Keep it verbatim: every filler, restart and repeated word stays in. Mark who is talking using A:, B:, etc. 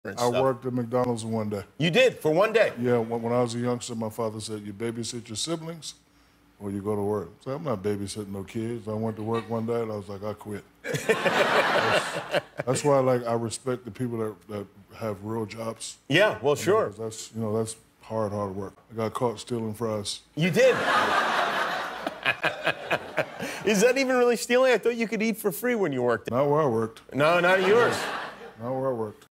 A: I
B: stuff.
A: worked at McDonald's in one day.
B: You did, for one day?
A: Yeah, when, when I was a youngster, my father said, you babysit your siblings or you go to work. So I'm not babysitting no kids. I went to work one day and I was like, I quit. that's, that's why like, I respect the people that, that have real jobs.
B: Yeah, well, sure.
A: You know, that's, you know, that's hard, hard work. I got caught stealing fries.
B: You did? Is that even really stealing? I thought you could eat for free when you worked.
A: Not where I worked.
B: No, not yours.
A: Not where I worked.